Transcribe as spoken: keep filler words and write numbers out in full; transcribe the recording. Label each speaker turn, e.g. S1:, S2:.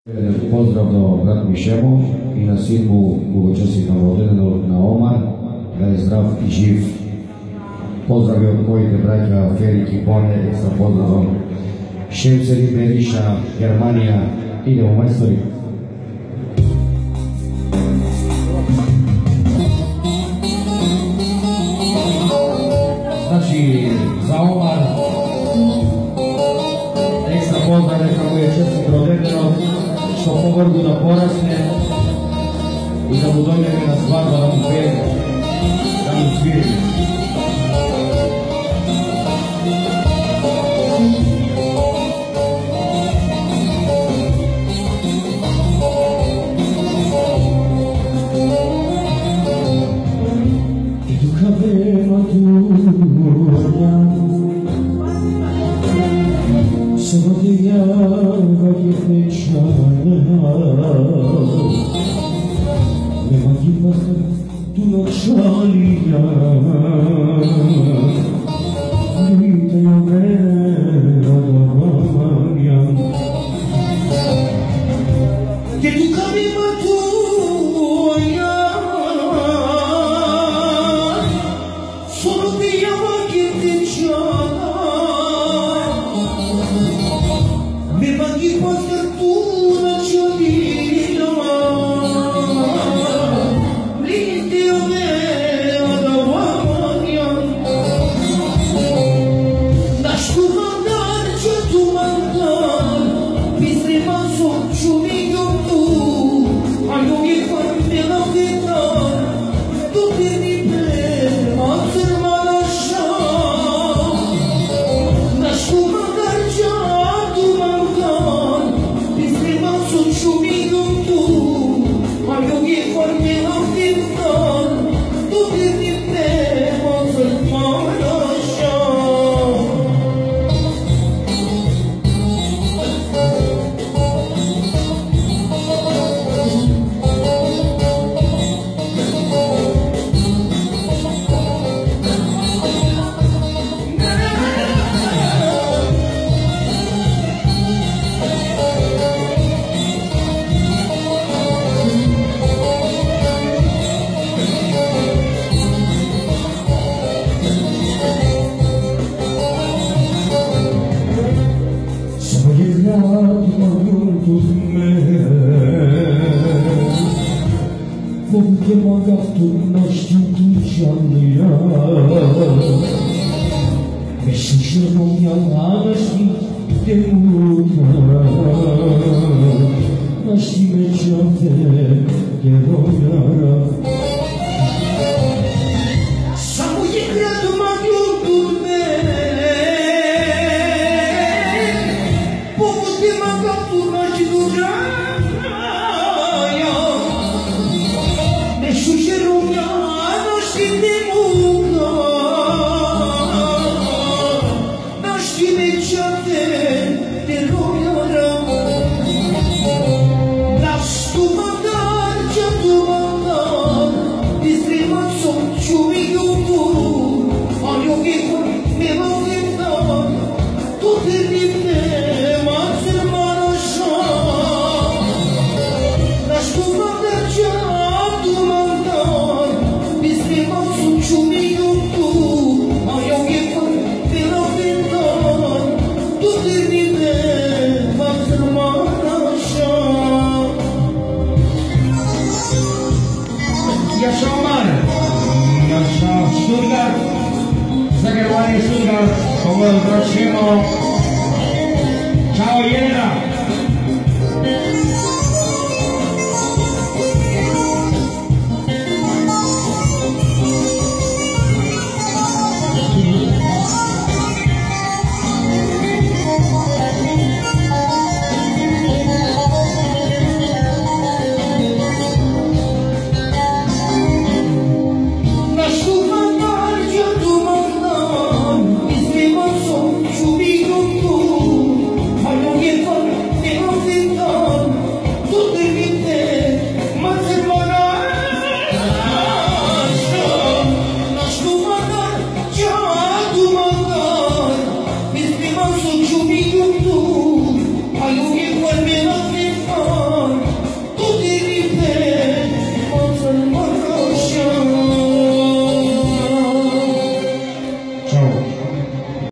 S1: Pozdrav do brat Mišemo i na svim bogočestitam rođendan na Omar, da je zdrav i živ. Pozdrav od mojih braća Ferik i Bone, sa pozdravom Ševceri, Beriša, Germanija. Idemo majstori. Znači, za Omar, ekstra pozdrav neka mu je čestit rođendan, što pogordu da porasne i da mu dođeme na svadba da mu pere, da mu sviri.
S2: Za Germanię Stuttgart, Paweł Gracimo.